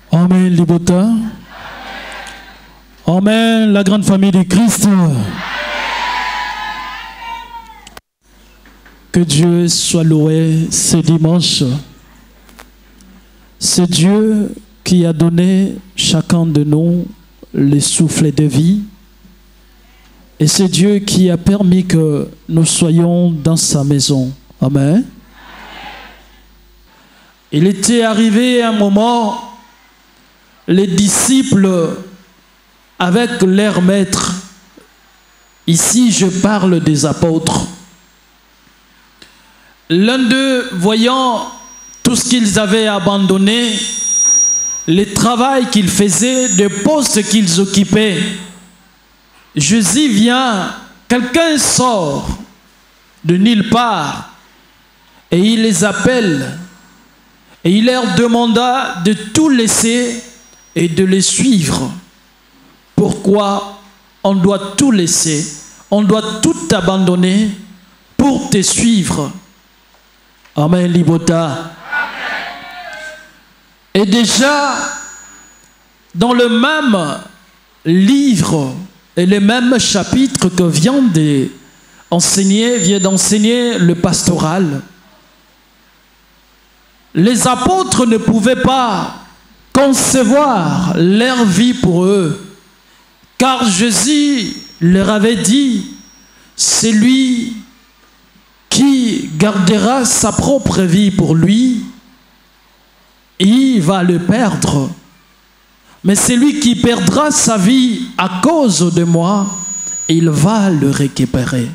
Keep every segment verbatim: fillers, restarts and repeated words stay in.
Amen, Libota. Amen, la grande famille de Christ. Que Dieu soit loué ce dimanche. C'est Dieu qui a donné chacun de nous le souffle de vie. Et c'est Dieu qui a permis que nous soyons dans sa maison. Amen. Il était arrivé un moment, les disciples avec leur maître, ici je parle des apôtres, l'un d'eux voyant tout ce qu'ils avaient abandonné, le travail qu'ils faisaient, les postes qu'ils occupaient, Jésus vient, quelqu'un sort de nulle part et il les appelle et il leur demanda de tout laisser et de les suivre. Pourquoi on doit tout laisser, on doit tout abandonner pour te suivre? Amen, Libota. Et déjà, dans le même livre et le même chapitre que vient d'enseigner, vient d'enseigner le pastoral, les apôtres ne pouvaient pas concevoir leur vie pour eux. Car Jésus leur avait dit, c'est lui qui gardera sa propre vie pour lui, il va le perdre. Mais c'est lui qui perdra sa vie à cause de moi, il va le récupérer.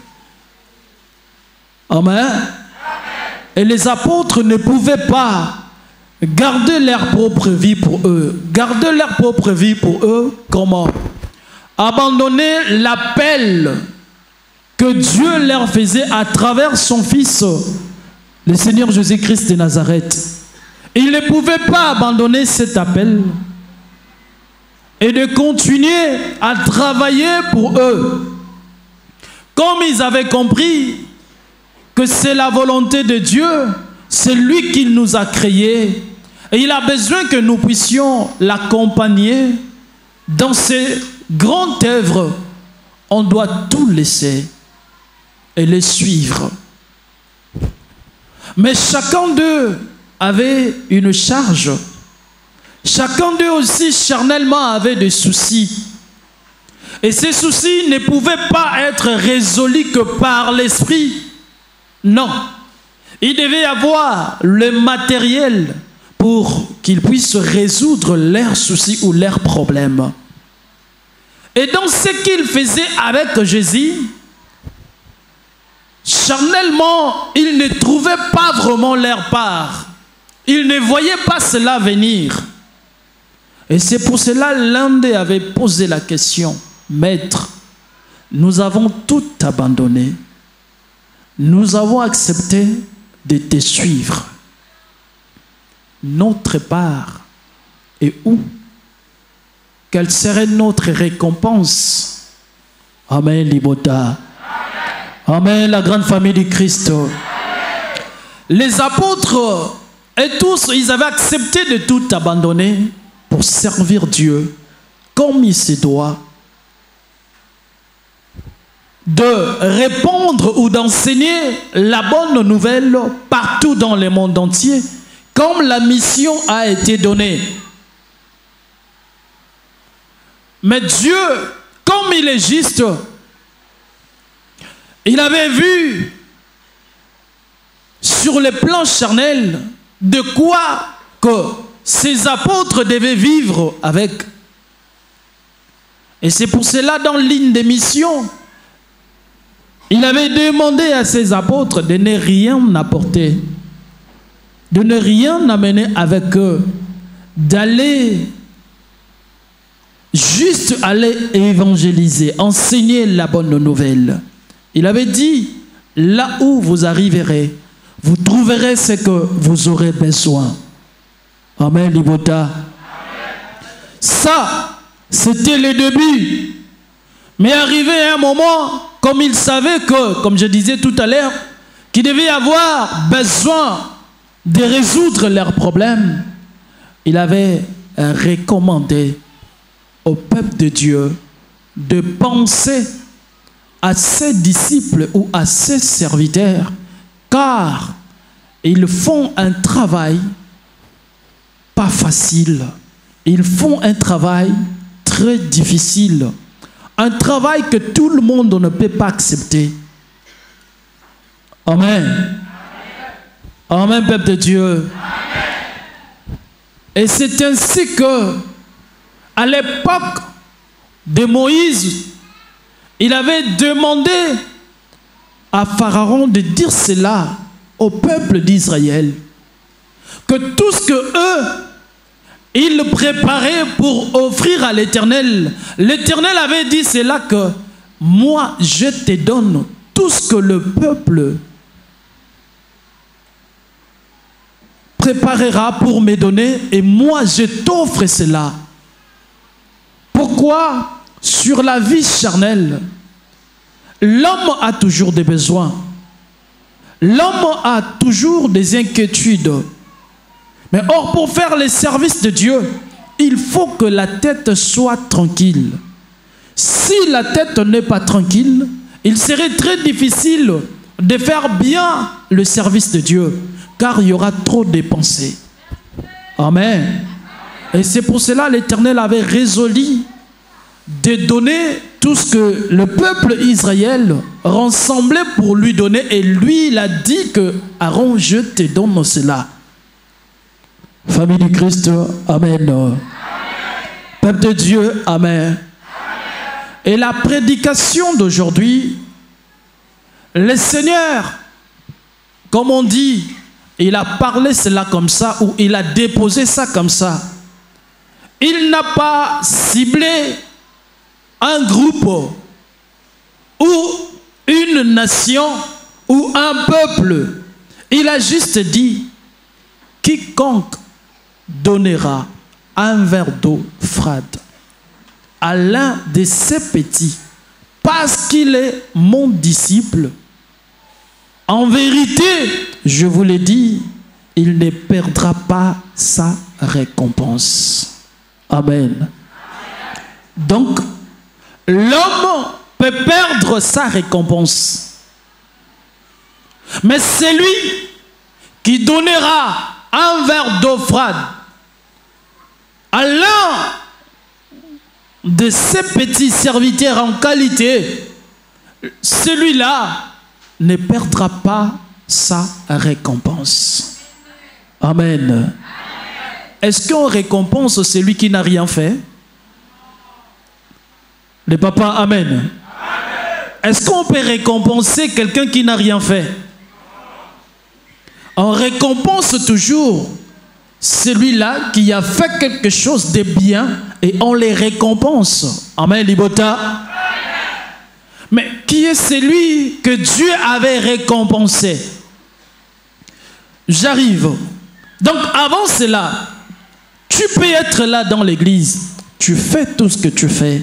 Amen. Et les apôtres ne pouvaient pas garder leur propre vie pour eux. Garder leur propre vie pour eux, comment? Abandonner l'appel que Dieu leur faisait à travers son Fils, le Seigneur Jésus-Christ de Nazareth. Ils ne pouvaient pas abandonner cet appel et de continuer à travailler pour eux. Comme ils avaient compris que c'est la volonté de Dieu, c'est lui qui nous a créés. Et il a besoin que nous puissions l'accompagner dans ces grandes œuvres. On doit tout laisser et les suivre. Mais chacun d'eux avait une charge. Chacun d'eux aussi charnellement avait des soucis. Et ces soucis ne pouvaient pas être résolus que par l'esprit. Non. Il devait y avoir le matériel pour qu'ils puissent résoudre leurs soucis ou leurs problèmes. Et dans ce qu'ils faisaient avec Jésus, charnellement, ils ne trouvaient pas vraiment leur part. Ils ne voyaient pas cela venir. Et c'est pour cela l'un d'eux avait posé la question, Maître, nous avons tout abandonné. Nous avons accepté de te suivre. Notre part est où? Quelle serait notre récompense? Amen, Libota. Amen, Amen la grande famille du Christ. Amen. Les apôtres et tous, ils avaient accepté de tout abandonner pour servir Dieu comme il se doit. De répondre ou d'enseigner la bonne nouvelle partout dans le monde entier, comme la mission a été donnée. Mais Dieu, comme il est juste, il avait vu sur le plan charnel de quoi que ces apôtres devaient vivre avec. Et c'est pour cela, dans l'une des missions, il avait demandé à ses apôtres de ne rien apporter, de ne rien amener avec eux, d'aller juste aller évangéliser, enseigner la bonne nouvelle. Il avait dit, là où vous arriverez, vous trouverez ce que vous aurez besoin. Amen, Libota. Ça, c'était le début. Mais arrivé à un moment, comme il savait que, comme je disais tout à l'heure, qu'il devait avoir besoin de résoudre leurs problèmes, il avait recommandé au peuple de Dieu de penser à ses disciples ou à ses serviteurs, car ils font un travail pas facile. Ils font un travail très difficile. Un travail que tout le monde ne peut pas accepter. Amen. Amen, Amen peuple de Dieu. Amen. Et c'est ainsi que, à l'époque de Moïse, il avait demandé à Pharaon de dire cela au peuple d'Israël, que tout ce que eux ils préparaient pour offrir à l'Éternel, l'Éternel avait dit cela, que moi je te donne tout ce que le peuple préparera pour me donner, et moi je t'offre cela. Pourquoi? Sur la vie charnelle, l'homme a toujours des besoins. L'homme a toujours des inquiétudes. Mais or, pour faire les services de Dieu, il faut que la tête soit tranquille. Si la tête n'est pas tranquille, il serait très difficile de faire bien le service de Dieu, car il y aura trop de pensées. Amen. Et c'est pour cela que l'Éternel avait résolu de donner tout ce que le peuple Israël rassemblait pour lui donner. Et lui, il a dit que Aaron, je te donne cela. Famille du Christ, amen. Amen. Peuple de Dieu, amen. Amen. Et la prédication d'aujourd'hui, le Seigneur, comme on dit, il a parlé cela comme ça, ou il a déposé ça comme ça. Il n'a pas ciblé un groupe ou une nation ou un peuple. Il a juste dit, quiconque donnera un verre d'eau froide à l'un de ces petits, parce qu'il est mon disciple, en vérité, je vous l'ai dit, il ne perdra pas sa récompense. Amen. Donc, l'homme peut perdre sa récompense, mais celui qui donnera un verre d'eau froide à l'un de ces petits serviteurs en qualité, celui-là ne perdra pas sa récompense. Amen. Amen. Est-ce qu'on récompense celui qui n'a rien fait? Le papa, amen. Amen. Est-ce qu'on peut récompenser quelqu'un qui n'a rien fait? On récompense toujours celui-là qui a fait quelque chose de bien, et on les récompense. Amen, Libota. Amen. Mais qui est celui que Dieu avait récompensé? J'arrive. Donc avant cela, tu peux être là dans l'église, tu fais tout ce que tu fais,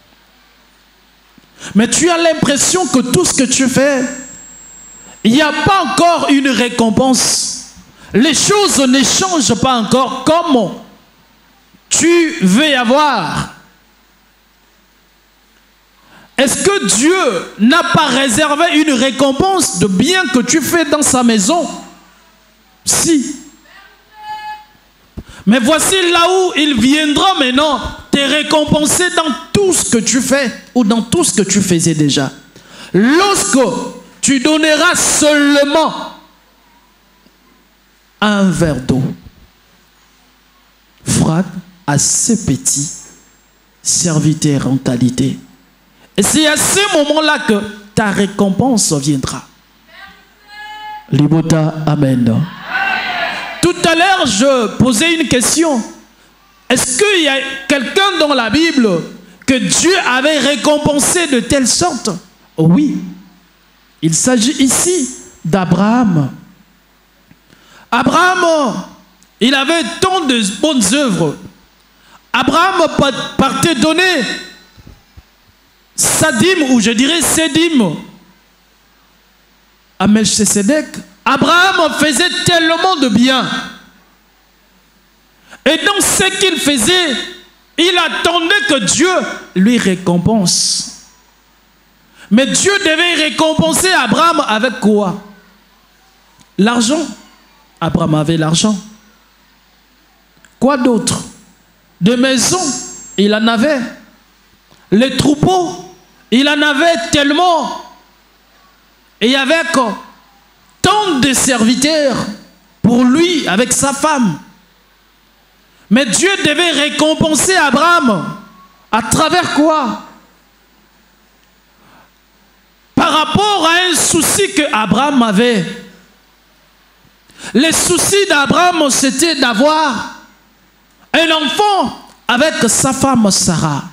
mais tu as l'impression que tout ce que tu fais, il n'y a pas encore une récompense. Les choses ne changent pas encore comme tu veux y avoir. Est-ce que Dieu n'a pas réservé une récompense de bien que tu fais dans sa maison? Si. Mais voici là où il viendra maintenant te récompenser dans tout ce que tu fais, ou dans tout ce que tu faisais déjà. Lorsque tu donneras seulement un verre d'eau froide à ces petits serviteurs en qualité. Et c'est à ce moment-là que ta récompense viendra. Libota, amen. Amen. Tout à l'heure, je posais une question. Est-ce qu'il y a quelqu'un dans la Bible que Dieu avait récompensé de telle sorte? Oui. Il s'agit ici d'Abraham. Abraham, il avait tant de bonnes œuvres. Abraham partait donner sa dîme, ou je dirais ses dîmes, à Melchisedec. Abraham faisait tellement de bien. Et dans ce qu'il faisait, il attendait que Dieu lui récompense. Mais Dieu devait récompenser Abraham avec quoi? L'argent. Abraham avait l'argent. Quoi d'autre? Des maisons, il en avait. Les troupeaux, il en avait tellement. Et il y avait tant de serviteurs pour lui avec sa femme. Mais Dieu devait récompenser Abraham à travers quoi? Par rapport à un souci que Abraham avait. Le souci d'Abraham, c'était d'avoir un enfant avec sa femme Sarah.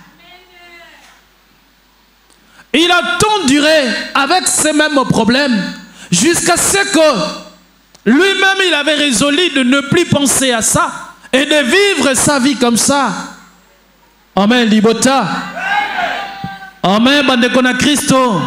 Il a tant duré avec ces mêmes problèmes jusqu'à ce que lui-même il avait résolu de ne plus penser à ça et de vivre sa vie comme ça. Amen, Libota. Amen, Bandekona Christo.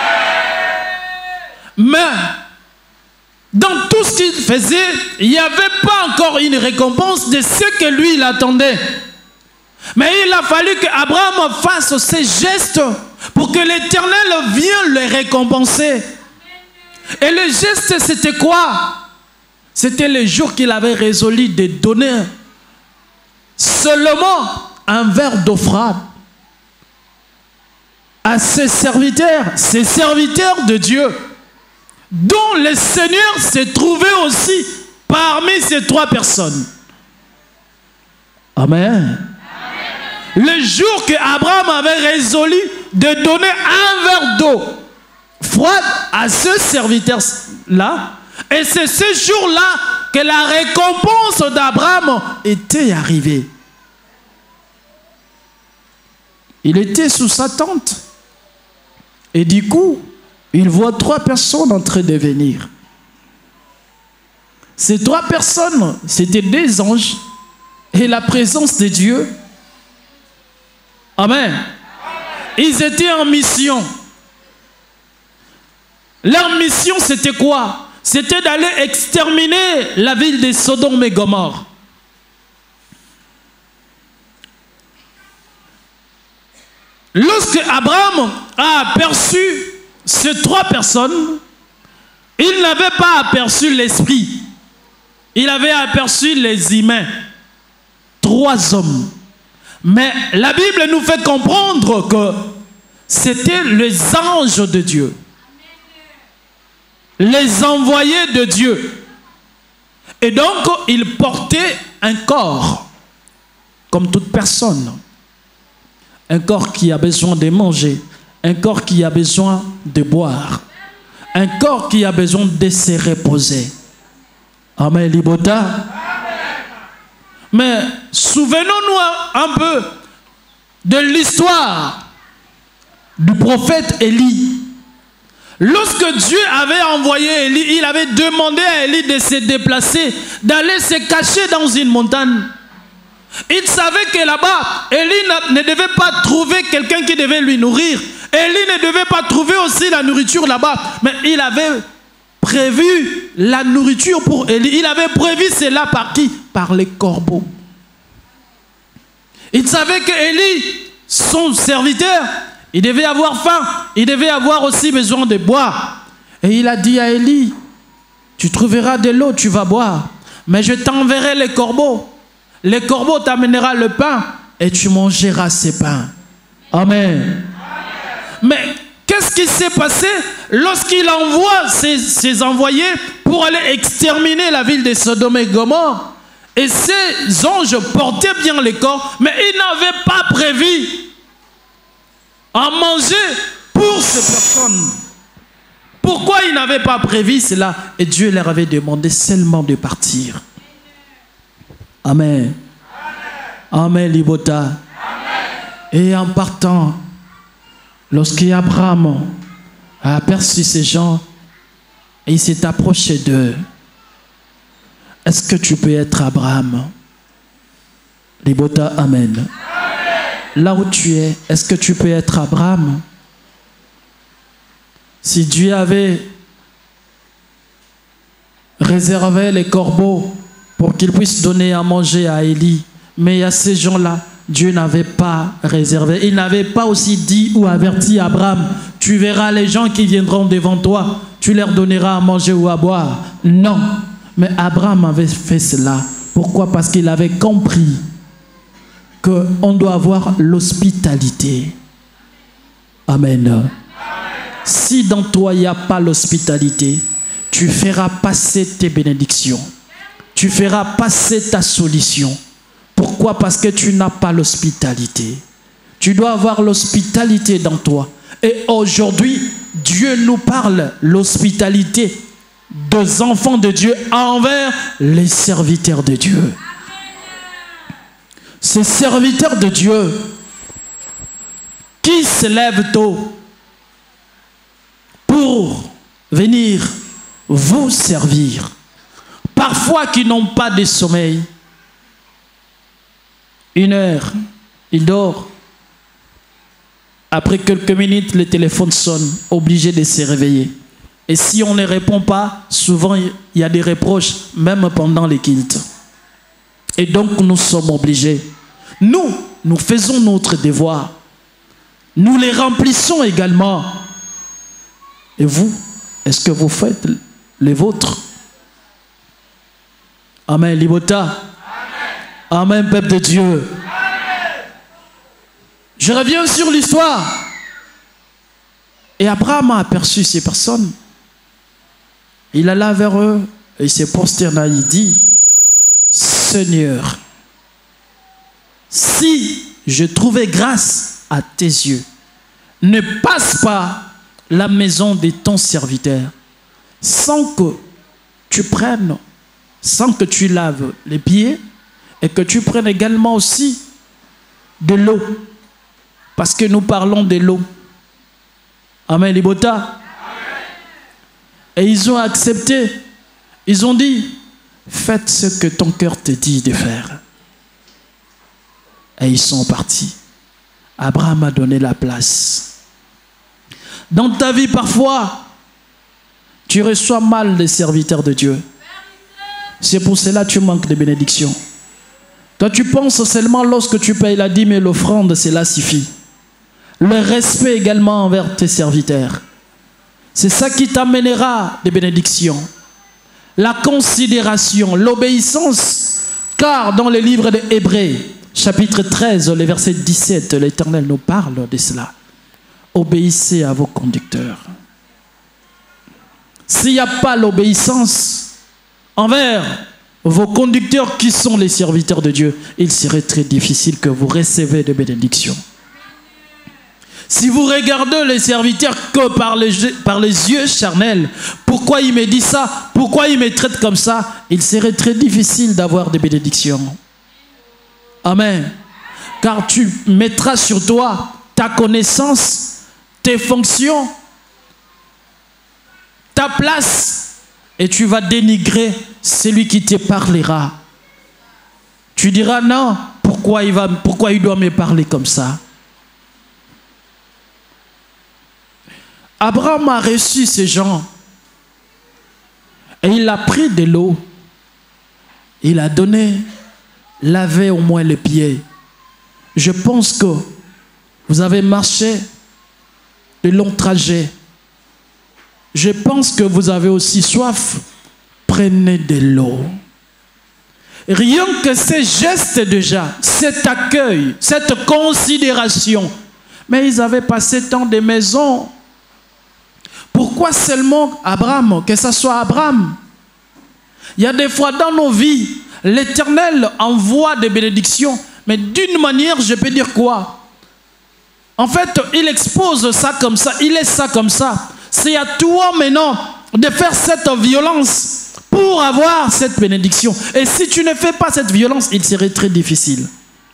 Mais dans tout ce qu'il faisait, il n'y avait pas encore une récompense de ce que lui il attendait. Mais il a fallu qu'Abraham fasse ces gestes pour que l'Éternel vienne le récompenser. Et le geste, c'était quoi? C'était le jour qu'il avait résolu de donner seulement un verre d'eau froide à ses serviteurs, ses serviteurs de Dieu, dont le Seigneur s'est trouvé aussi parmi ces trois personnes. Amen. Le jour que Abraham avait résolu de donner un verre d'eau froide à ce serviteur-là, et c'est ce jour-là que la récompense d'Abraham était arrivée. Il était sous sa tente. Et du coup, il voit trois personnes en train de venir. Ces trois personnes, c'était des anges et la présence de Dieu. Amen. Ils étaient en mission. Leur mission, c'était quoi? C'était d'aller exterminer la ville de Sodome et Gomorrhe. Lorsque Abraham a aperçu ces trois personnes, il n'avait pas aperçu l'esprit. Il avait aperçu les humains. Trois hommes. Mais la Bible nous fait comprendre que c'était les anges de Dieu. Les envoyés de Dieu. Et donc, ils portaient un corps, comme toute personne. Un corps qui a besoin de manger. Un corps qui a besoin de boire. Un corps qui a besoin de se reposer. Amen, Libota. Amen. Mais souvenons-nous un peu de l'histoire du prophète Élie. Lorsque Dieu avait envoyé Élie, il avait demandé à Élie de se déplacer, d'aller se cacher dans une montagne. Il savait que là-bas, Élie ne devait pas trouver quelqu'un qui devait lui nourrir. Élie ne devait pas trouver aussi la nourriture là-bas. Mais il avait prévu la nourriture pour Élie. Il avait prévu cela par qui? Par les corbeaux. Il savait que Élie, son serviteur, il devait avoir faim. Il devait avoir aussi besoin de boire. Et il a dit à Élie, tu trouveras de l'eau, tu vas boire. Mais je t'enverrai les corbeaux. Les corbeaux t'amèneront le pain et tu mangeras ces pains. Amen. Mais qu'est-ce qui s'est passé lorsqu'il envoie ses, ses envoyés pour aller exterminer la ville de Sodome et Gomorrhe? Et ces anges portaient bien les corps, mais ils n'avaient pas prévu à manger pour ces personnes. Pourquoi ils n'avaient pas prévu cela? Et Dieu leur avait demandé seulement de partir. Amen. Amen, Amen Libota. Amen. Et en partant, lorsqu'Abraham a aperçu ces gens, et il s'est approché d'eux. Est-ce que tu peux être Abraham? Libota, Amen. Amen. Là où tu es, est-ce que tu peux être Abraham? Si Dieu avait réservé les corbeaux pour qu'il puisse donner à manger à Élie. Mais à ces gens-là, Dieu n'avait pas réservé. Il n'avait pas aussi dit ou averti Abraham, tu verras les gens qui viendront devant toi, tu leur donneras à manger ou à boire. Non, mais Abraham avait fait cela. Pourquoi? Parce qu'il avait compris qu'on doit avoir l'hospitalité. Amen. Amen. Si dans toi il n'y a pas l'hospitalité, tu feras passer tes bénédictions. Tu feras passer ta solution. Pourquoi? Parce que tu n'as pas l'hospitalité. Tu dois avoir l'hospitalité dans toi. Et aujourd'hui, Dieu nous parle l'hospitalité des enfants de Dieu envers les serviteurs de Dieu. Ces serviteurs de Dieu qui se lèvent tôt pour venir vous servir, parfois qui n'ont pas de sommeil. Une heure, il dort. Après quelques minutes, le téléphone sonne, obligé de se réveiller. Et si on ne répond pas, souvent il y a des reproches, même pendant les cultes. Et donc nous sommes obligés. Nous, nous faisons notre devoir. Nous les remplissons également. Et vous, est-ce que vous faites les vôtres? Amen, Libota. Amen, Amen peuple de Dieu. Amen. Je reviens sur l'histoire. Et Abraham a aperçu ces personnes. Il alla vers eux et il s'est prosterné. Il dit, Seigneur, si je trouvais grâce à tes yeux, ne passe pas la maison de ton serviteur sans que tu prennes, sans que tu laves les pieds et que tu prennes également aussi de l'eau. Parce que nous parlons de l'eau. Amen, Libota. Et ils ont accepté. Ils ont dit, faites ce que ton cœur te dit de faire. Et ils sont partis. Abraham a donné la place. Dans ta vie, parfois, tu reçois mal les serviteurs de Dieu. C'est pour cela que tu manques de bénédiction. Toi, tu penses seulement lorsque tu payes la dîme et l'offrande, cela suffit. Le respect également envers tes serviteurs. C'est ça qui t'amènera des bénédictions. La considération, l'obéissance. Car dans le livre des Hébreux, chapitre treize, le verset dix-sept, l'Éternel nous parle de cela. Obéissez à vos conducteurs. S'il n'y a pas l'obéissance envers vos conducteurs qui sont les serviteurs de Dieu, il serait très difficile que vous receviez des bénédictions. Si vous regardez les serviteurs que par les, par les yeux charnels, pourquoi il me dit ça? Pourquoi il me traite comme ça? Il serait très difficile d'avoir des bénédictions. Amen. Car tu mettras sur toi ta connaissance, tes fonctions, ta place, et tu vas dénigrer celui qui te parlera. Tu diras non, pourquoi il, va, pourquoi il doit me parler comme ça? Abraham a reçu ces gens et il a pris de l'eau. Il a donné, lavé au moins les pieds. Je pense que vous avez marché de longs trajets. Je pense que vous avez aussi soif. Prenez de l'eau. Rien que ces gestes déjà, cet accueil, cette considération. Mais ils avaient passé tant de maisons. Pourquoi seulement Abraham? Que ce soit Abraham. Il y a des fois dans nos vies, l'Éternel envoie des bénédictions. Mais d'une manière, je peux dire quoi? En fait, il expose ça comme ça. Il laisse ça comme ça. C'est à toi maintenant de faire cette violence pour avoir cette bénédiction. Et si tu ne fais pas cette violence, il serait très difficile.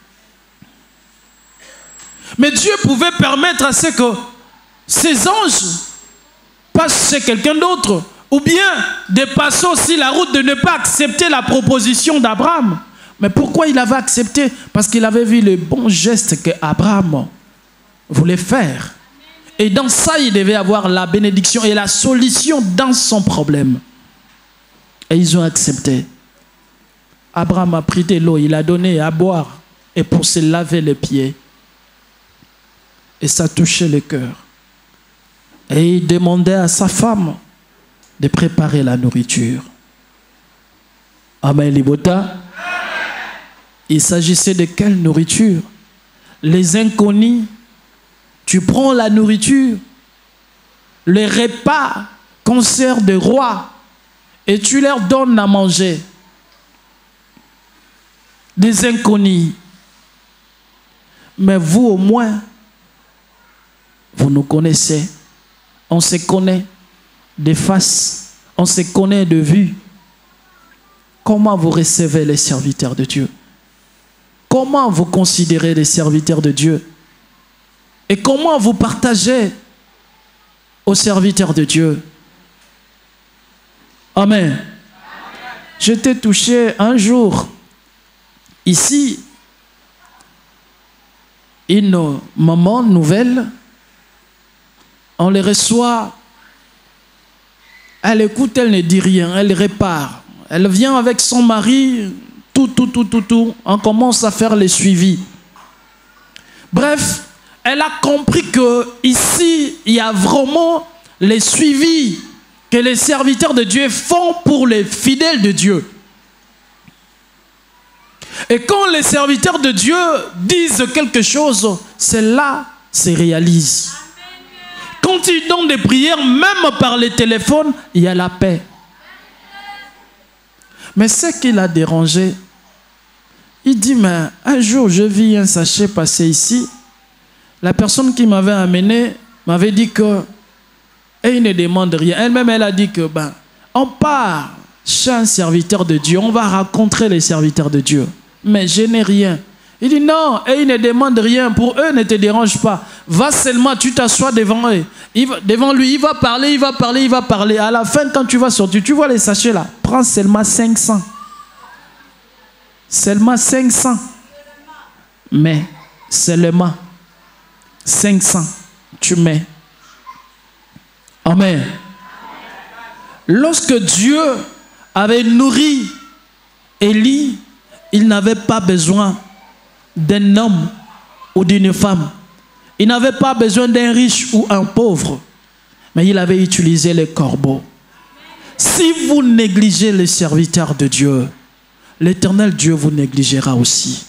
Mais Dieu pouvait permettre à ce que ces anges passent chez quelqu'un d'autre, ou bien de passer aussi la route de ne pas accepter la proposition d'Abraham. Mais pourquoi il avait accepté? Parce qu'il avait vu le bon geste que Abraham voulait faire. Et dans ça, il devait avoir la bénédiction et la solution dans son problème. Et ils ont accepté. Abraham a pris de l'eau, il a donné à boire et pour se laver les pieds. Et ça touchait le cœur. Et il demandait à sa femme de préparer la nourriture. Amen, Libota. Il s'agissait de quelle nourriture? Les inconnus, tu prends la nourriture, les repas qu'on sert de roi, et tu leur donnes à manger. Des inconnus. Mais vous au moins, vous nous connaissez. On se connaît de face, on se connaît de vue. Comment vous recevez les serviteurs de Dieu? Comment vous considérez les serviteurs de Dieu? Et comment vous partagez aux serviteurs de Dieu? Amen. Amen. J'étais touché un jour, ici, une maman nouvelle, on les reçoit, elle écoute, elle ne dit rien, elle répare. Elle vient avec son mari, tout, tout, tout, tout, tout, on commence à faire les suivis. Bref, elle a compris que ici, il y a vraiment les suivis que les serviteurs de Dieu font pour les fidèles de Dieu. Et quand les serviteurs de Dieu disent quelque chose, cela se réalise. Quand ils donnent des prières, même par les téléphones, il y a la paix. Mais ce qui l'a dérangé, il dit, mais un jour, je vis un sachet passer ici. La personne qui m'avait amené m'avait dit que, et il ne demande rien. Elle-même, elle a dit que, ben, on part chez un serviteur de Dieu, on va rencontrer les serviteurs de Dieu. Mais je n'ai rien. Il dit non, et il ne demande rien. Pour eux, ne te dérange pas. Va seulement, tu t'assois devant eux. Il va, devant lui, il va parler, il va parler, il va parler. À la fin, quand tu vas sortir, tu vois les sachets là. Prends seulement cinq cents. Seulement cinq cents. Mais seulement cinq cents. Tu mets. Amen. Lorsque Dieu avait nourri Élie, il n'avait pas besoin d'un homme ou d'une femme. Il n'avait pas besoin d'un riche ou un pauvre. Mais il avait utilisé les corbeaux. Si vous négligez les serviteurs de Dieu, l'Éternel Dieu vous négligera aussi.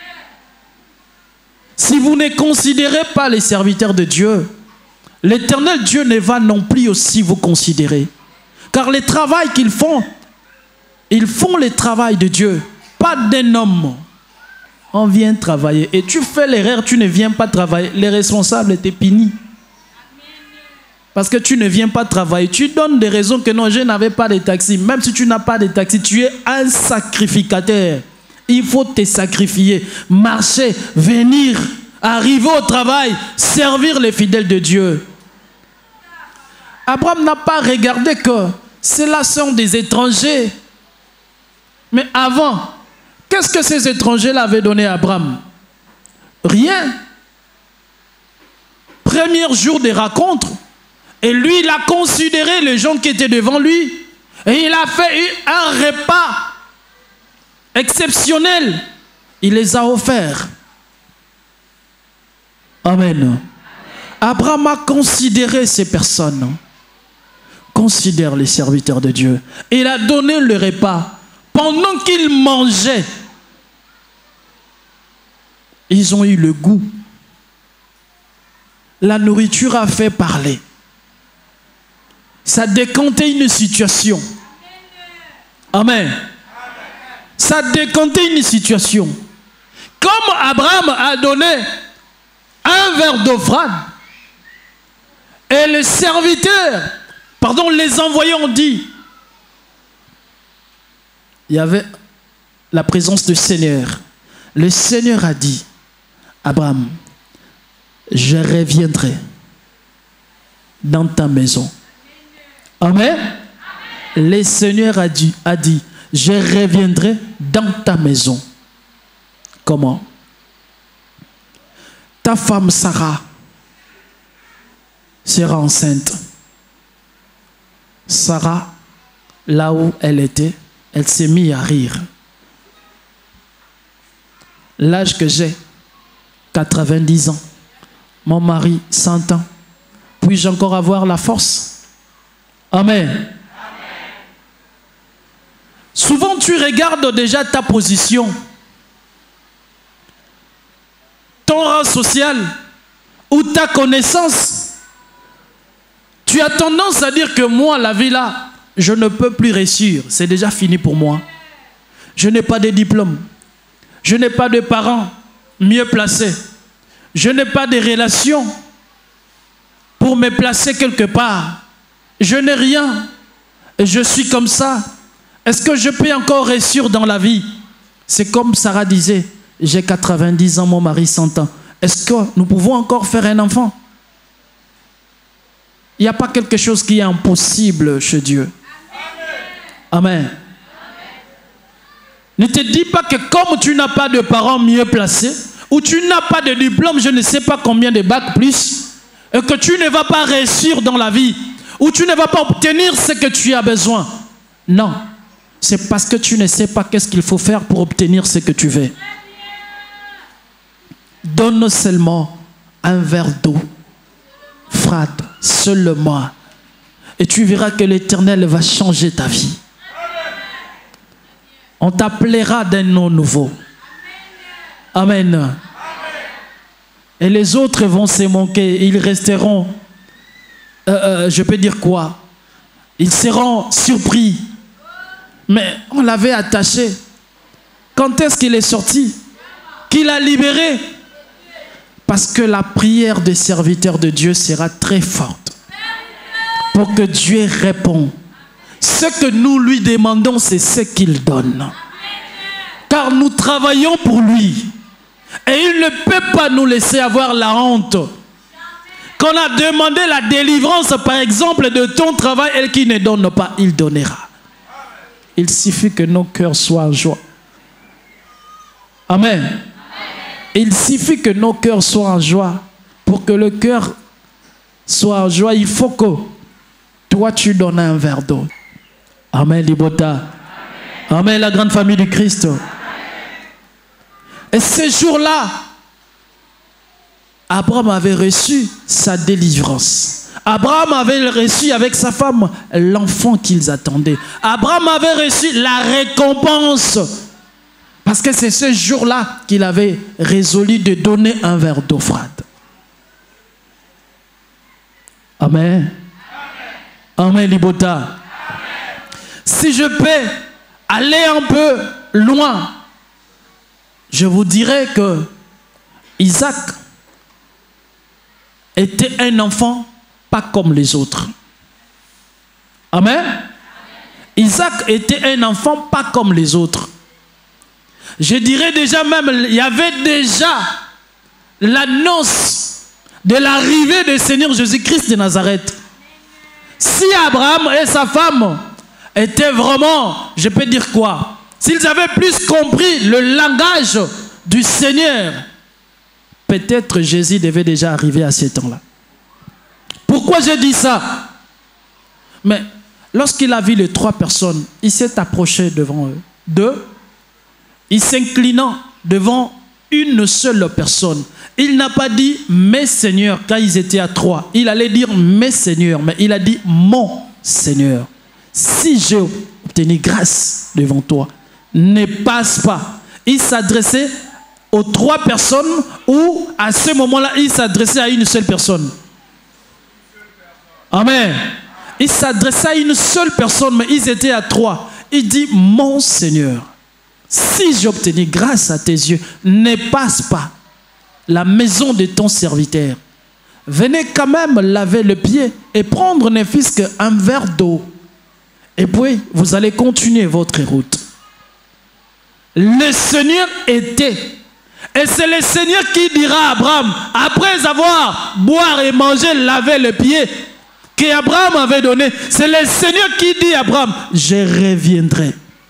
Si vous ne considérez pas les serviteurs de Dieu, l'Éternel Dieu ne va non plus aussi vous considérer. Car le travail qu'ils font, ils font le travail de Dieu, pas d'un homme. On vient travailler et tu fais l'erreur, tu ne viens pas travailler. Les responsables étaient punis. Parce que tu ne viens pas travailler. Tu donnes des raisons que non, je n'avais pas de taxi. Même si tu n'as pas de taxi, tu es un sacrificateur. Il faut te sacrifier, marcher, venir, arriver au travail, servir les fidèles de Dieu. Abraham n'a pas regardé que ceux-là sont des étrangers. Mais avant, qu'est-ce que ces étrangers-là avaient donné à Abraham? Rien. Premier jour des rencontres, et lui, il a considéré les gens qui étaient devant lui, et il a fait un repas exceptionnel. Il les a offerts. Amen. Amen. Abraham a considéré ces personnes. Considère les serviteurs de Dieu. Il a donné le repas. Pendant qu'ils mangeaient, ils ont eu le goût. La nourriture a fait parler. Ça décantait une situation. Amen. Ça décantait une situation. Comme Abraham a donné un verre d'offrande, et les serviteurs, pardon, les envoyés ont dit, il y avait la présence du Seigneur. Le Seigneur a dit, Abraham, je reviendrai dans ta maison. Amen. Amen. Le Seigneur a dit, a dit, je reviendrai dans ta maison. Comment? Ta femme Sarah sera enceinte. Sarah, là où elle était, elle s'est mise à rire. l'âge que j'ai, quatre-vingt-dix ans. Mon mari, cent ans. Puis-je encore avoir la force? Amen. Amen. Souvent, tu regardes déjà ta position, ton rang social ou ta connaissance. Tu as tendance à dire que moi, la vie là, je ne peux plus réussir. C'est déjà fini pour moi. Je n'ai pas de diplôme. Je n'ai pas de parents mieux placés. Je n'ai pas de relations pour me placer quelque part. Je n'ai rien. Et je suis comme ça. Est-ce que je peux encore réussir dans la vie? C'est comme Sarah disait, j'ai quatre-vingt-dix ans, mon mari cent ans. Est-ce que nous pouvons encore faire un enfant? Il n'y a pas quelque chose qui est impossible chez Dieu. Amen. Amen. Ne te dis pas que comme tu n'as pas de parents mieux placés, ou tu n'as pas de diplôme, je ne sais pas combien de bacs plus, et que tu ne vas pas réussir dans la vie, ou tu ne vas pas obtenir ce que tu as besoin. Non, c'est parce que tu ne sais pas qu'est-ce qu'il faut faire pour obtenir ce que tu veux. Donne seulement un verre d'eau froide, seulement, et tu verras que l'Éternel va changer ta vie. On t'appellera d'un nom nouveau. Amen. Amen. Et les autres vont se moquer. Ils resteront, euh, euh, je peux dire quoi? Ils seront surpris. Mais on l'avait attaché. Quand est-ce qu'il est sorti? Qui l'a libéré? Parce que la prière des serviteurs de Dieu sera très forte. Pour que Dieu réponde. Ce que nous lui demandons, c'est ce qu'il donne. Car nous travaillons pour lui. Et il ne peut pas nous laisser avoir la honte. Qu'on a demandé la délivrance, par exemple, de ton travail, et qu'il ne donne pas, il donnera. Il suffit que nos cœurs soient en joie. Amen. Amen. Il suffit que nos cœurs soient en joie. Pour que le cœur soit en joie, il faut que toi, tu donnes un verre d'eau. Amen, Libota. Amen. Amen, la grande famille du Christ. Amen. Et ce jour-là, Abraham avait reçu sa délivrance. Abraham avait reçu avec sa femme l'enfant qu'ils attendaient. Abraham avait reçu la récompense. Parce que c'est ce jour-là qu'il avait résolu de donner un verre d'eau froide. Amen. Amen, Amen Libota. Amen. Si je peux aller un peu loin, je vous dirais que Isaac était un enfant pas comme les autres. Amen. Amen. Isaac était un enfant pas comme les autres. Je dirais déjà même, il y avait déjà l'annonce de l'arrivée du Seigneur Jésus-Christ de Nazareth. Si Abraham et sa femme étaient vraiment, je peux dire quoi? S'ils avaient plus compris le langage du Seigneur, peut-être Jésus devait déjà arriver à ce temps-là. Pourquoi je dis ça? Mais lorsqu'il a vu les trois personnes, il s'est approché devant eux. Deux, il s'inclinant devant une seule personne. Il n'a pas dit « mes seigneurs » quand ils étaient à trois. Il allait dire « mes seigneurs », mais il a dit « mon Seigneur ». Si j'ai obtenu grâce devant toi, ne passe pas. Il s'adressait aux trois personnes ou à ce moment-là, il s'adressait à une seule personne. Amen. Il s'adressait à une seule personne, mais ils étaient à trois. Il dit, mon Seigneur, si j'ai obtenu grâce à tes yeux, ne passe pas la maison de ton serviteur. Venez quand même laver le pied et prendre ne fût-ce qu'un verre d'eau. Et puis, vous allez continuer votre route. Le Seigneur était. Et c'est le Seigneur qui dira à Abraham, après avoir boire et manger, laver le pied qu'Abraham avait donné, c'est le Seigneur qui dit à Abraham, je reviendrai.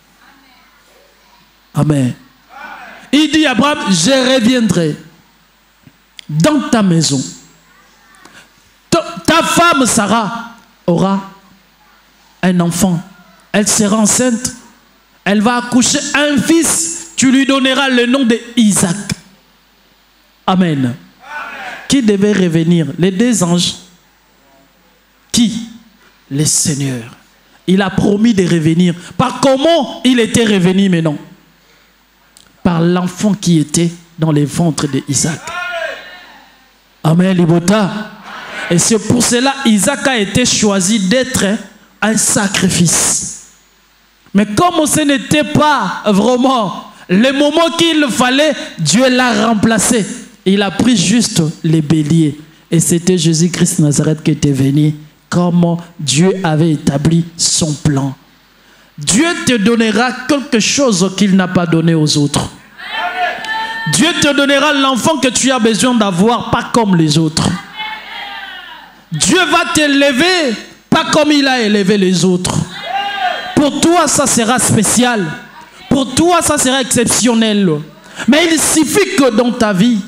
Amen. Il dit à Abraham, je reviendrai dans ta maison. Ta, ta femme Sarah aura un enfant. Elle sera enceinte. Elle va accoucher un fils tu lui donneras le nom d'Isaac. Amen. Amen. Qui devait revenir? Les deux anges. Qui? Le Seigneur. Il a promis de revenir. Par comment il était revenu maintenant? Par l'enfant qui était dans les ventres d'Isaac. Amen, Libota. Et c'est pour cela qu'Isaac a été choisi d'être un sacrifice. Mais comme ce n'était pas vraiment le moment qu'il fallait, Dieu l'a remplacé. Il a pris juste les béliers. Et c'était Jésus-Christ Nazareth qui était venu, comme Dieu avait établi son plan. Dieu te donnera quelque chose qu'il n'a pas donné aux autres. Dieu te donnera l'enfant que tu as besoin d'avoir, pas comme les autres. Dieu va t'élever, pas comme il a élevé les autres. Pour toi, ça sera spécial. Pour toi, ça sera exceptionnel. Mais il suffit que dans ta vie,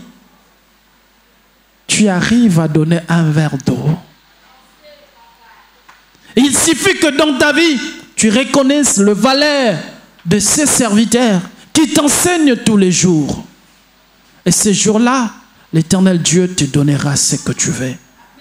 tu arrives à donner un verre d'eau. Il suffit que dans ta vie, tu reconnaisses le valeur de ces serviteurs qui t'enseignent tous les jours. Et ce jour-là, l'Éternel Dieu te donnera ce que tu veux.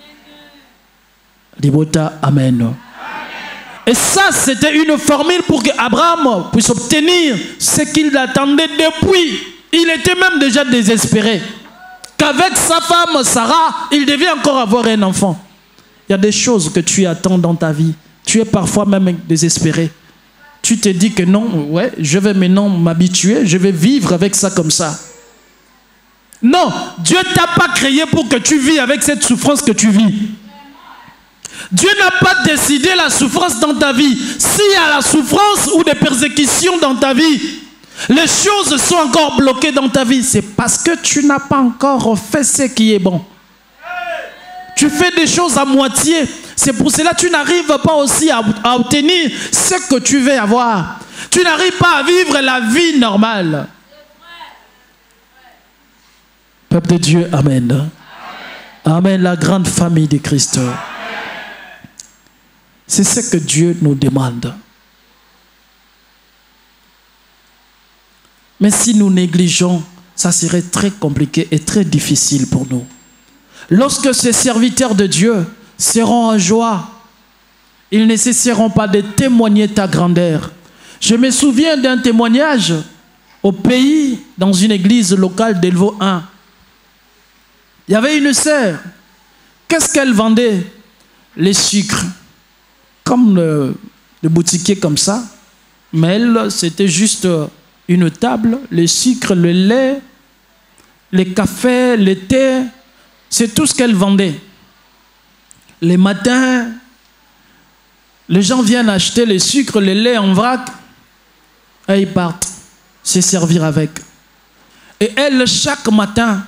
Libota, amen. Amen. Et ça, c'était une formule pour qu'Abraham puisse obtenir ce qu'il attendait depuis. Il était même déjà désespéré. Qu'avec sa femme Sarah, il devait encore avoir un enfant. Il y a des choses que tu attends dans ta vie. Tu es parfois même désespéré. Tu te dis que non, ouais, je vais maintenant m'habituer, je vais vivre avec ça comme ça. Non, Dieu ne t'a pas créé pour que tu vis avec cette souffrance que tu vis. Dieu n'a pas décidé la souffrance dans ta vie. S'il y a la souffrance ou des persécutions dans ta vie, les choses sont encore bloquées dans ta vie. C'est parce que tu n'as pas encore fait ce qui est bon. Tu fais des choses à moitié. C'est pour cela que tu n'arrives pas aussi à, à obtenir ce que tu veux avoir. Tu n'arrives pas à vivre la vie normale. Peuple de Dieu, amen. Amen, amen, la grande famille de Christ. C'est ce que Dieu nous demande. Mais si nous négligeons, ça serait très compliqué et très difficile pour nous. Lorsque ces serviteurs de Dieu seront en joie, ils ne cesseront pas de témoigner ta grandeur. Je me souviens d'un témoignage au pays, dans une église locale d'Elvo un. Il y avait une sœur. Qu'est-ce qu'elle vendait? Les sucres. Comme le, le boutiquier comme ça. Mais elle, c'était juste une table, les sucres, le lait, les cafés, le thé. C'est tout ce qu'elle vendait. Les matins, les gens viennent acheter les sucres, le lait en vrac. Et ils partent se servir avec. Et elle, chaque matin,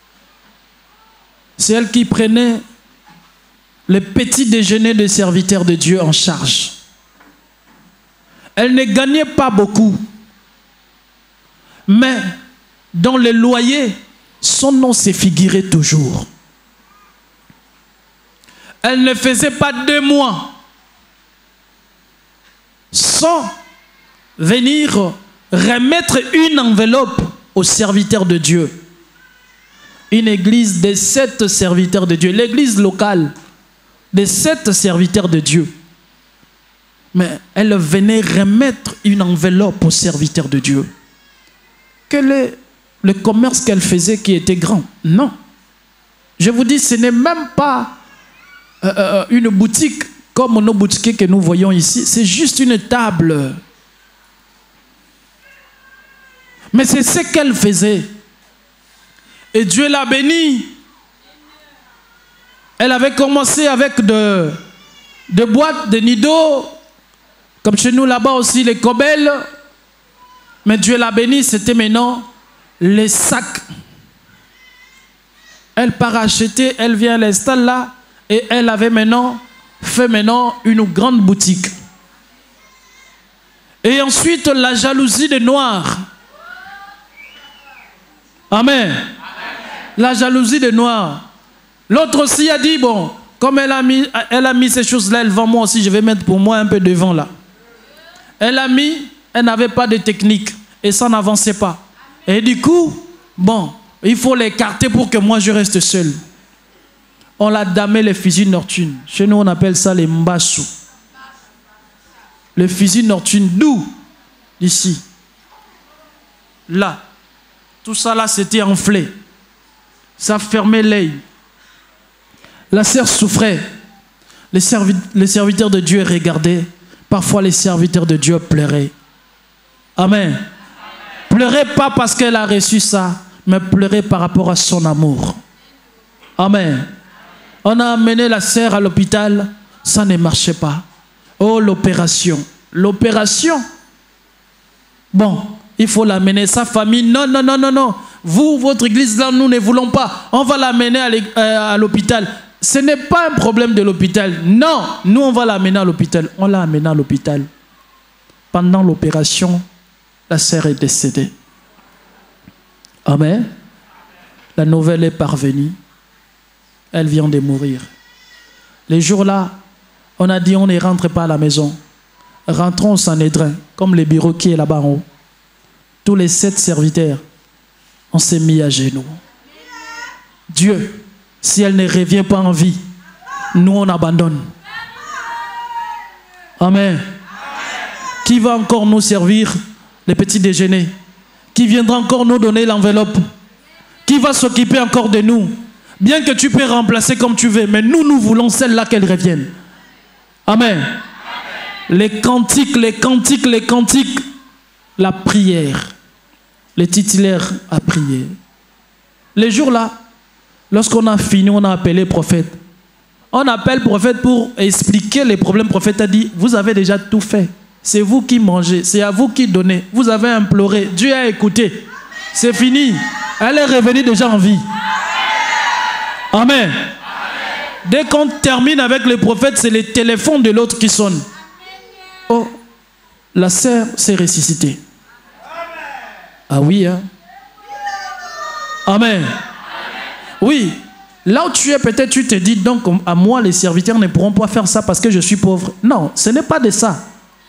c'est elle qui prenait le petit déjeuner des serviteurs de Dieu en charge. Elle ne gagnait pas beaucoup. Mais dans le loyer, son nom s'est figuré toujours. Elle ne faisait pas deux mois sans venir remettre une enveloppe aux serviteurs de Dieu. Une église de sept serviteurs de Dieu. L'église locale de sept serviteurs de Dieu. Mais elle venait remettre une enveloppe aux serviteurs de Dieu. Quel est le commerce qu'elle faisait qui était grand? Non. Je vous dis, ce n'est même pas euh, euh, une boutique comme nos boutiques que nous voyons ici. C'est juste une table. Mais c'est ce qu'elle faisait. Et Dieu l'a bénie. Elle avait commencé avec de, de boîtes, de nidos, comme chez nous là-bas aussi, les cobelles. Mais Dieu l'a bénie, c'était maintenant les sacs. Elle part acheter, elle vient l'installer là, et elle avait maintenant fait maintenant une grande boutique. Et ensuite, la jalousie des Noirs. Amen. Amen. La jalousie des Noirs. L'autre aussi a dit, bon, comme elle a mis, elle a mis ces choses-là, elle vend moi aussi, je vais mettre pour moi un peu devant là. Elle a mis, elle n'avait pas de technique. et ça n'avançait pas. Et du coup, bon, il faut l'écarter pour que moi je reste seul. On l'a damé les fusils nocturnes. Chez nous, on appelle ça les mbassou. Les fusils nocturnes, d'où? D'ici. Là. Tout ça là, c'était enflé. Ça fermait l'œil. La sœur souffrait. Les, servi les serviteurs de Dieu regardaient. Parfois, les serviteurs de Dieu pleuraient. Amen. Amen. Pleurez pas parce qu'elle a reçu ça, mais pleurez par rapport à son amour. Amen. On a amené la sœur à l'hôpital, ça ne marchait pas. Oh, l'opération. L'opération. Bon, il faut l'amener. Sa famille, non, non, non, non, non. Vous, votre église, là, nous ne voulons pas. On va l'amener à l'hôpital. Ce n'est pas un problème de l'hôpital. Non, nous, on va l'amener à l'hôpital. On l'a amené à l'hôpital. Pendant l'opération, la sœur est décédée. Amen. La nouvelle est parvenue. Elle vient de mourir. Les jours-là, on a dit on ne rentre pas à la maison. Rentrons au Sanhédrin, comme le bureau qui est là-bas en haut. Tous les sept serviteurs, on s'est mis à genoux. Dieu, si elle ne revient pas en vie, nous on abandonne. Amen. Amen. Qui va encore nous servir les petits déjeuners? Qui viendra encore nous donner l'enveloppe? Qui va s'occuper encore de nous? Bien que tu peux remplacer comme tu veux, mais nous, nous voulons celle-là qu'elle revienne. Amen. Amen. Les cantiques, les cantiques, les cantiques, la prière. Les titulaires à prier. Les jours-là, lorsqu'on a fini, on a appelé prophète. On appelle prophète pour expliquer les problèmes. Le prophète a dit, vous avez déjà tout fait. C'est vous qui mangez, c'est à vous qui donnez. Vous avez imploré, Dieu a écouté. C'est fini. Elle est revenue déjà en vie. Amen. Amen. Dès qu'on termine avec le prophète, c'est le téléphone de l'autre qui sonne. Oh, la sœur s'est ressuscitée. Ah oui, hein? Amen. Amen. Oui. Là où tu es, peut-être tu te dis, donc à moi, les serviteurs ne pourront pas faire ça parce que je suis pauvre. Non, ce n'est pas de ça.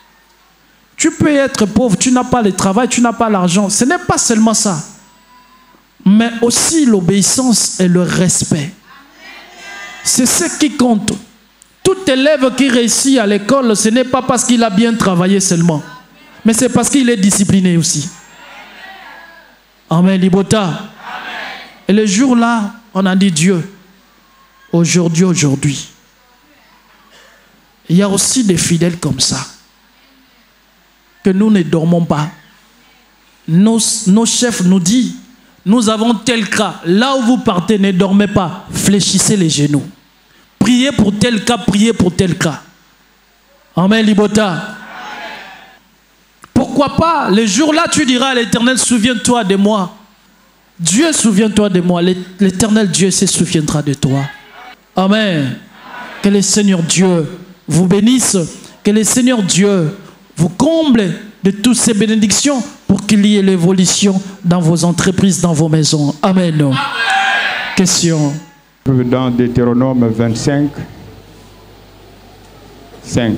Tu peux être pauvre, tu n'as pas le travail, tu n'as pas l'argent. Ce n'est pas seulement ça. Mais aussi l'obéissance et le respect. C'est ce qui compte. Tout élève qui réussit à l'école, ce n'est pas parce qu'il a bien travaillé seulement. Mais c'est parce qu'il est discipliné aussi. Amen, Libota. Amen. Et le jour-là, on a dit Dieu, aujourd'hui, aujourd'hui. Il y a aussi des fidèles comme ça. Que nous ne dormons pas. Nos, nos chefs nous disent, nous avons tel cas. Là où vous partez, ne dormez pas. Fléchissez les genoux. Priez pour tel cas, priez pour tel cas. Amen, Libota. Amen. Pourquoi pas, le jour-là, tu diras à l'Éternel, souviens-toi de moi. Dieu, souviens-toi de moi. L'Éternel Dieu se souviendra de toi. Amen. Amen. Que le Seigneur Dieu vous bénisse. Que le Seigneur Dieu vous comble de toutes ces bénédictions pour qu'il y ait l'évolution dans vos entreprises, dans vos maisons. Amen. Amen. Question. Dans Deutéronome vingt-cinq, cinq.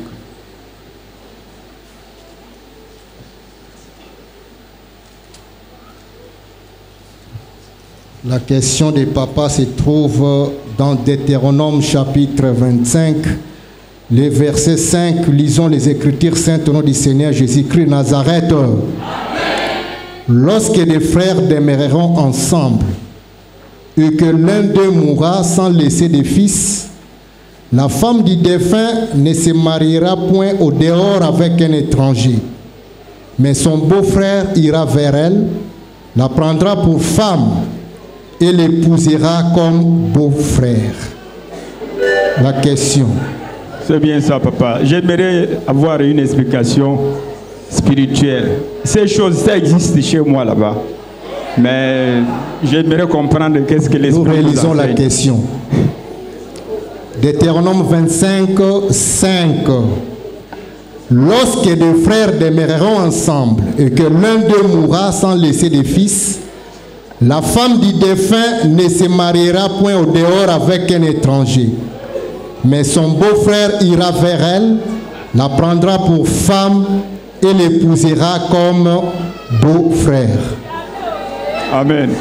La question des papas se trouve dans Deutéronome chapitre vingt-cinq, les versets cinq. Lisons les Écritures saintes au nom du Seigneur Jésus-Christ Nazareth. Amen. Lorsque les frères demeureront ensemble et que l'un d'eux mourra sans laisser de fils, la femme du défunt ne se mariera point au dehors avec un étranger, mais son beau-frère ira vers elle, la prendra pour femme et l'épousera comme beau-frère. La question. C'est bien ça, papa. J'aimerais avoir une explication spirituelle. Ces choses, ça existe chez moi là-bas. Mais j'aimerais comprendre qu'est-ce que l'Esprit nous enseigne. Nous réalisons la question. Deutéronome vingt-cinq, cinq. Lorsque deux frères demeureront ensemble et que l'un d'eux mourra sans laisser de fils, la femme du défunt ne se mariera point au dehors avec un étranger, mais son beau-frère ira vers elle, la prendra pour femme et l'épousera comme beau-frère. Amen.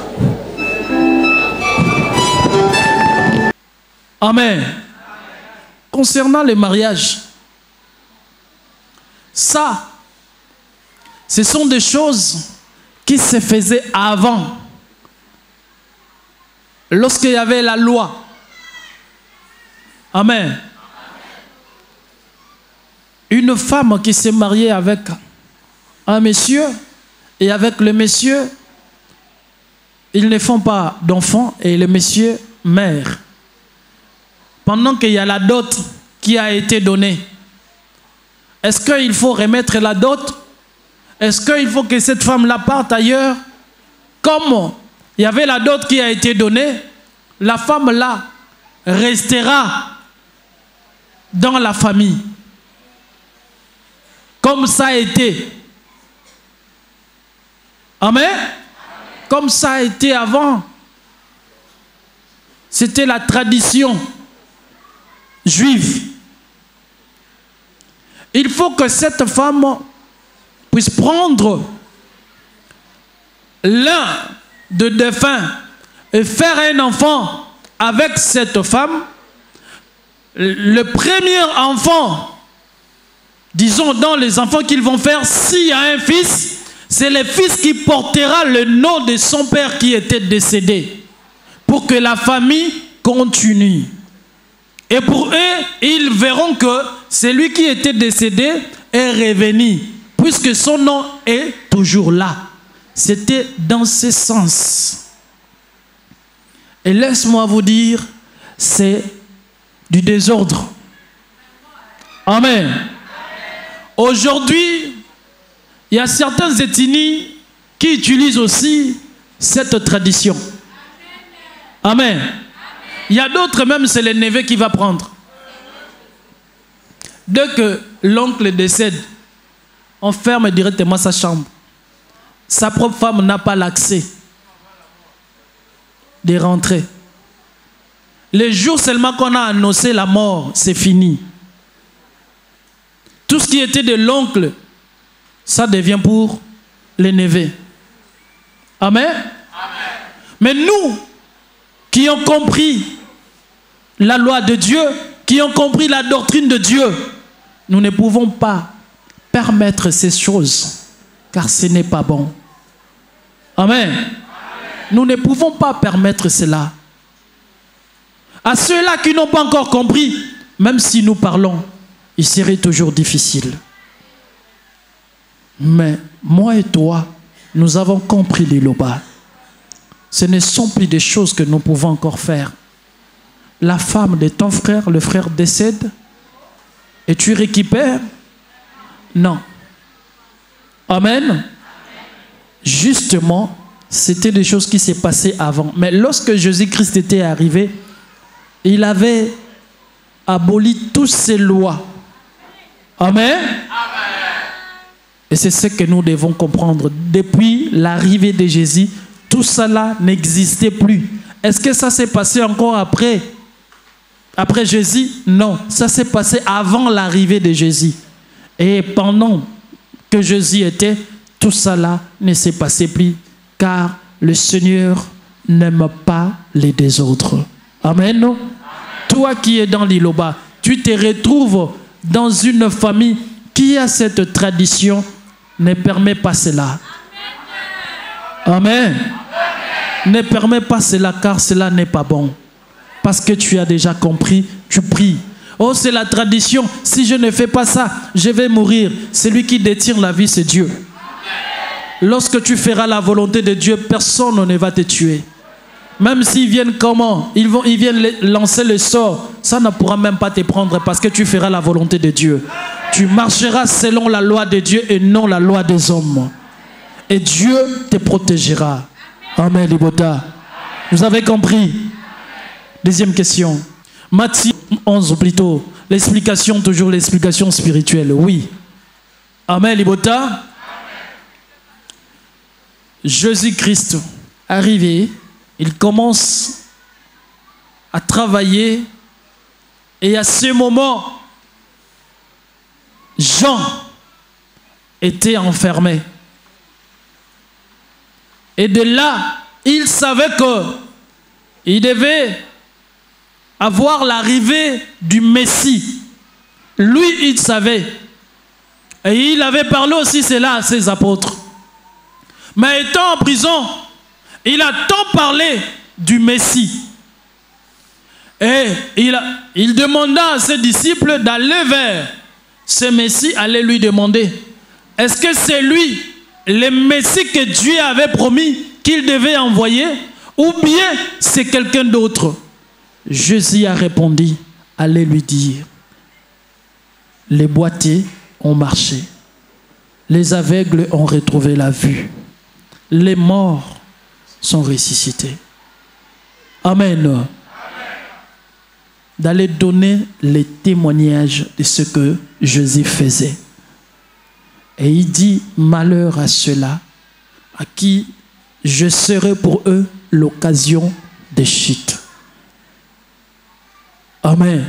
Amen. Concernant le mariage, ça, ce sont des choses qui se faisaient avant, lorsqu'il y avait la loi. Amen. Une femme qui s'est mariée avec un monsieur, et avec le monsieur, ils ne font pas d'enfants, et le monsieur meurt. Pendant qu'il y a la dot qui a été donnée, est-ce qu'il faut remettre la dot? Est-ce qu'il faut que cette femme-là parte ailleurs? Comme il y avait la dot qui a été donnée, la femme-là restera dans la famille. Comme ça a été. Amen. Amen. Comme ça a été avant. C'était la tradition juive. Il faut que cette femme puisse prendre l'un de défunts et faire un enfant avec cette femme. Le premier enfant, disons dans les enfants qu'ils vont faire, s'il y a un fils, c'est le fils qui portera le nom de son père qui était décédé, pour que la famille continue. Et pour eux, ils verront que celui qui était décédé est revenu, puisque son nom est toujours là. C'était dans ce sens. Et laisse-moi vous dire, c'est du désordre. Amen. Amen. Aujourd'hui, il y a certaines ethnies qui utilisent aussi cette tradition. Amen. Amen. Il y a d'autres, même c'est le neveu qui va prendre. Dès que l'oncle décède, on ferme directement sa chambre. Sa propre femme n'a pas l'accès de rentrer. Les jours seulement qu'on a annoncé la mort, c'est fini. Tout ce qui était de l'oncle, ça devient pour les neveux. Amen. Amen. Mais nous, qui ont compris la loi de Dieu, qui ont compris la doctrine de Dieu, nous ne pouvons pas permettre ces choses, car ce n'est pas bon. Amen. Amen. Nous ne pouvons pas permettre cela. À ceux-là qui n'ont pas encore compris, même si nous parlons, il serait toujours difficile. Mais moi et toi, nous avons compris les lobas. Ce ne sont plus des choses que nous pouvons encore faire. La femme de ton frère, le frère décède, et tu récupères? Non. Amen. Amen. Justement, c'était des choses qui s'est passées avant. Mais lorsque Jésus-Christ était arrivé, il avait aboli toutes ces lois. Amen. Amen. Et c'est ce que nous devons comprendre. Depuis l'arrivée de Jésus, tout cela n'existait plus. Est-ce que ça s'est passé encore après, après Jésus? Non, ça s'est passé avant l'arrivée de Jésus. Et pendant que Jésus était, tout cela ne s'est passé plus, car le Seigneur n'aime pas les désordres. Amen. Amen. Toi qui es dans l'Iloba, tu te retrouves dans une famille qui a cette tradition, ne permet pas cela. Amen. Amen. Ne permet pas cela, car cela n'est pas bon. Parce que tu as déjà compris, tu pries. Oh, c'est la tradition. Si je ne fais pas ça, je vais mourir. Celui qui détient la vie, c'est Dieu. Lorsque tu feras la volonté de Dieu, personne ne va te tuer. Même s'ils viennent comment? Ils, vont, ils viennent lancer le sort. Ça ne pourra même pas te prendre parce que tu feras la volonté de Dieu. Tu marcheras selon la loi de Dieu et non la loi des hommes. Et Dieu te protégera. Amen, Libota. Vous avez compris? Deuxième question. Matthieu onze plutôt. L'explication, toujours l'explication spirituelle. Oui. Amen, Libota. Jésus-Christ arrivé, il commence à travailler et à ce moment, Jean était enfermé. Et de là, il savait qu'il devait avoir l'arrivée du Messie. Lui, il savait. Et il avait parlé aussi cela à ses apôtres. Mais étant en prison, il a tant parlé du Messie. Et il, a, il demanda à ses disciples d'aller vers ce Messie, aller lui demander, est-ce que c'est lui, le Messie que Dieu avait promis qu'il devait envoyer, ou bien c'est quelqu'un d'autre? Jésus a répondu, allez lui dire, les boiteux ont marché, les aveugles ont retrouvé la vue, les morts sont ressuscités. Amen. Amen. D'aller donner les témoignages de ce que Jésus faisait. Et il dit, malheur à ceux-là à qui je serai pour eux l'occasion de chute. Amen.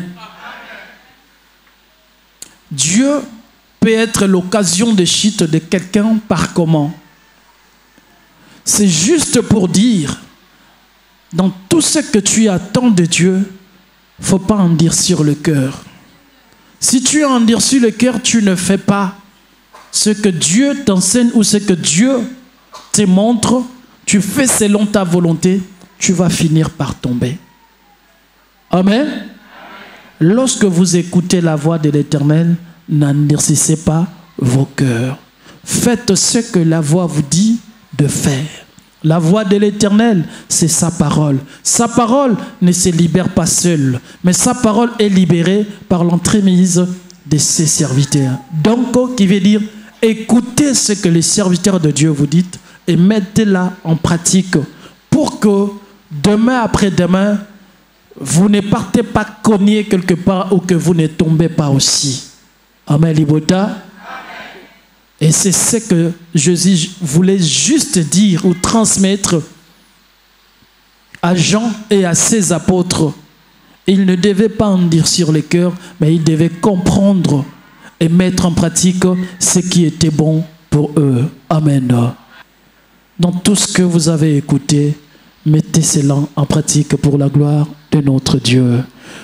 Dieu peut être l'occasion de chute de quelqu'un par comment? C'est juste pour dire, dans tout ce que tu attends de Dieu, il ne faut pas en dire sur le cœur. Si tu en dire sur le cœur, tu ne fais pas ce que Dieu t'enseigne ou ce que Dieu te montre, tu fais selon ta volonté, tu vas finir par tomber. Amen. Amen. Lorsque vous écoutez la voix de l'Éternel, n'endurcissez pas vos cœurs. Faites ce que la voix vous dit de faire. La voix de l'Éternel, c'est sa parole. Sa parole ne se libère pas seule, mais sa parole est libérée par l'entremise de ses serviteurs. Donc, qui veut dire, écoutez ce que les serviteurs de Dieu vous disent et mettez-la en pratique pour que demain après demain, vous ne partez pas cogner quelque part ou que vous ne tombez pas aussi. Amen, Libota. Et c'est ce que Jésus voulait juste dire ou transmettre à Jean et à ses apôtres. Il ne devait pas en dire sur le cœur, mais il devait comprendre et mettre en pratique ce qui était bon pour eux. Amen. Dans tout ce que vous avez écouté, mettez cela en pratique pour la gloire de notre Dieu.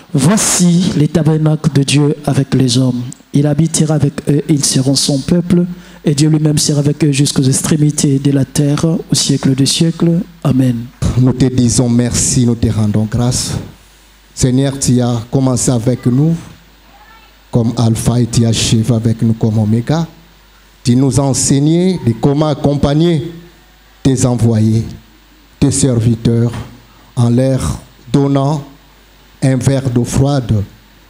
Voici les tabernacles de Dieu avec les hommes. Il habitera avec eux, ils seront son peuple, et Dieu lui-même sera avec eux jusqu'aux extrémités de la terre, au siècle des siècles. Amen. Nous te disons merci, nous te rendons grâce. Seigneur, tu as commencé avec nous comme Alpha et tu achèves avec nous comme Oméga. Tu nous as enseigné de comment accompagner tes envoyés, tes serviteurs, en leur donnant un verre d'eau froide,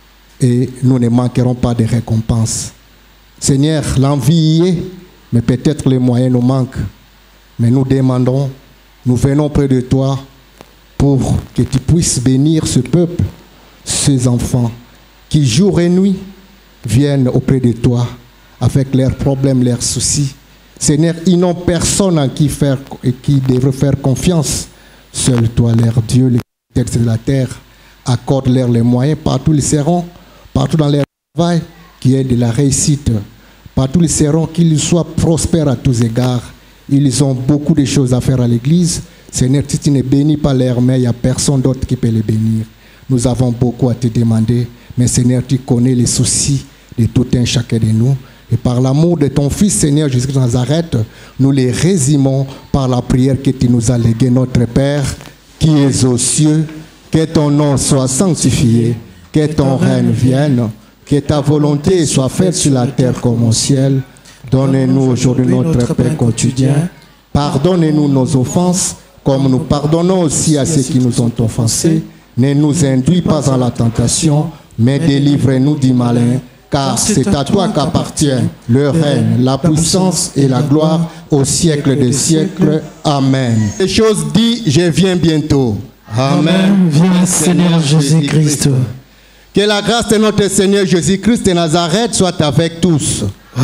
et nous ne manquerons pas de récompenses. Seigneur, l'envie y est, mais peut-être les moyens nous manquent. Mais nous demandons, nous venons près de toi pour que tu puisses bénir ce peuple, ces enfants qui jour et nuit viennent auprès de toi avec leurs problèmes, leurs soucis. Seigneur, ils n'ont personne à qui faire et qui devrait faire confiance. Seul toi, leur Dieu, les textes de la terre, accorde-leur les moyens, partout ils seront, partout dans leur travail, qui est de la réussite. Partout ils seront, qu'ils soient prospères à tous égards. Ils ont beaucoup de choses à faire à l'église. Seigneur, si tu ne bénis pas leur main, il n'y a personne d'autre qui peut les bénir. Nous avons beaucoup à te demander, mais Seigneur, tu connais les soucis de tout un chacun de nous. Et par l'amour de ton Fils, Seigneur Jésus-Christ de Nazareth, nous les résumons par la prière que tu nous as léguée, notre Père, qui es aux cieux, que ton nom soit sanctifié, que ton règne vienne, que ta volonté soit faite sur la terre comme au ciel. Donne-nous aujourd'hui notre pain quotidien. Pardonne-nous nos offenses, comme nous pardonnons aussi à ceux qui nous ont offensés. Ne nous induis pas en la tentation, mais délivre-nous du malin. Car c'est à toi qu'appartient le règne, la puissance et la gloire au siècle des siècles. Amen. Les choses dites, je viens bientôt. Amen. Viens Seigneur Jésus-Christ. Que la grâce de notre Seigneur Jésus-Christ de Nazareth soit avec tous.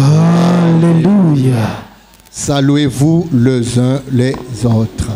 Alléluia. Saluez-vous les uns les autres.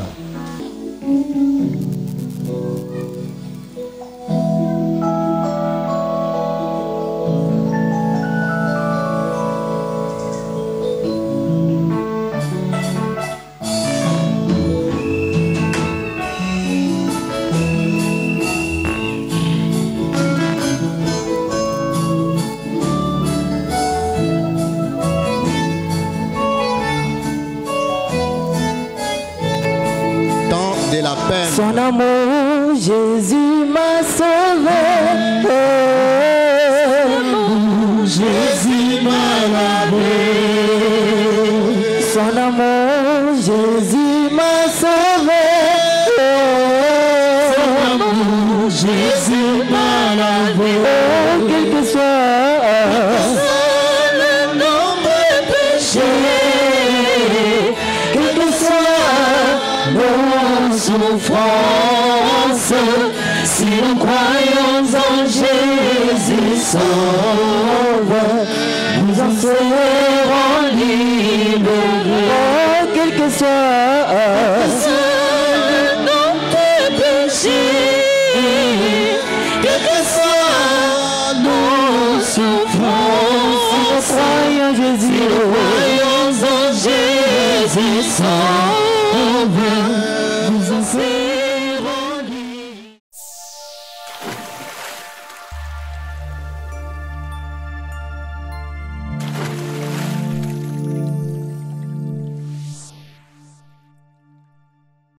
amour, Jésus m'a sauvé. Jésus m'a lavé. Son amour, Jésus m'a sauvé. Son amour, Jésus m'a lavé. Oh, quel que soit le nombre de péchés, quel que soit nos souffrances, si nous croyons en Jésus sauve, nous en serons libérés. Oh, quel que soit le nombre de péchés, quel que soit nos souffrances, si nous croyons en Jésus, si nous croyons en Jésus sauve,